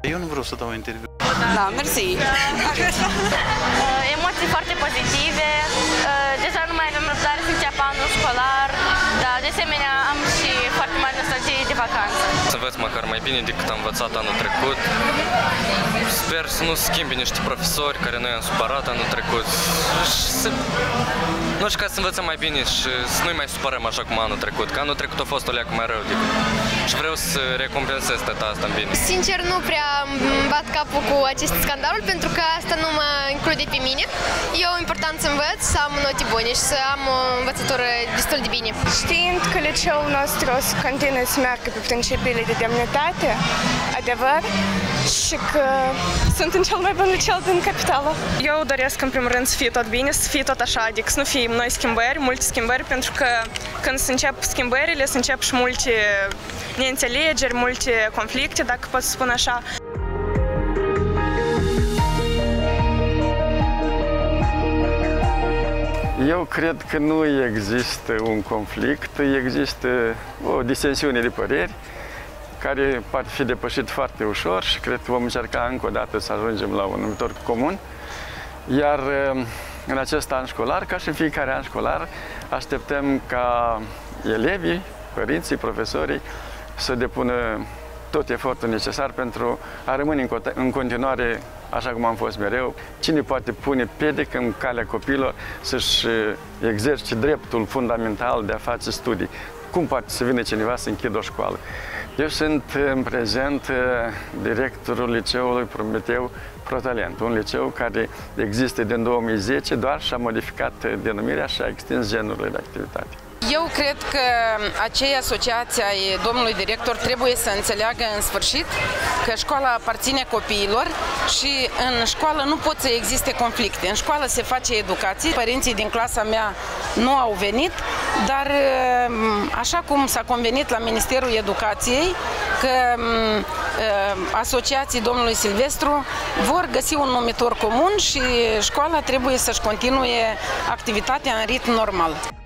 Eu nu vreau să dau interviu. Da, mersi. Emoții foarte pozitive. Deja nu mai avem răbdare să înceapă anul școlar, dar de asemenea am și foarte mare nostalgie de vacanță. Să învăț măcar mai bine decât am învățat anul trecut. Sper să nu schimbi niște profesori care noi am supărat anul trecut. Nu știu, ca să învățăm mai bine și să nu-i mai supărăm așa cum anul trecut, că anul trecut a fost o leacă mai rău decât. Și vreau să recompensez tata asta în bine. Sincer, nu prea bat capul cu acest scandal, pentru că asta nu mă include pe mine. Eu important să învăț, să am note bune și să am o învățătură destul de bine. Știind că liceul nostru o să continue să meargă pe principiile de demnitate, adevăr, și că sunt în cel mai bun liceu din capitală. Eu doresc în primul rând să fie tot bine, să fie tot așa, adică să nu fie noi schimbări, multe schimbări, pentru că când se încep schimbările, se încep și multe neînțelegeri, multe conflicte, dacă pot să spun așa. Eu cred că nu există un conflict, există o disensiune de păreri care poate fi depășit foarte ușor și cred că vom încerca încă o dată să ajungem la un numitor comun. Iar în acest an școlar, ca și în fiecare an școlar, așteptăm ca elevii, părinții, profesorii să depună tot efortul necesar pentru a rămâne în continuare așa cum am fost mereu. Cine poate pune piedică în calea copiilor să-și exerce dreptul fundamental de a face studii? Cum poate să vină cineva să închidă o școală? Eu sunt în prezent directorul liceului Prometeu Protalent, un liceu care există din 2010, doar și-a modificat denumirea și a extins genurile de activitate. Eu cred că acei asociații ai domnului director trebuie să înțeleagă în sfârșit că școala aparține copiilor și în școală nu pot să existe conflicte. În școală se face educație. Părinții din clasa mea nu au venit, dar așa cum s-a convenit la Ministerul Educației că asociații domnului Silvestru vor găsi un numitor comun și școala trebuie să-și continue activitatea în ritm normal.